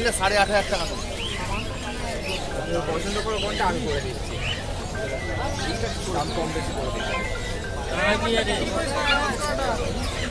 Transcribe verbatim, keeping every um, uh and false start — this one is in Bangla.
গেলে সাড়ে আট হাজার টাকা দেবো। পছন্দ করে কোনটা আমি করে দিচ্ছি, দাম কম বেশি করে দিচ্ছি।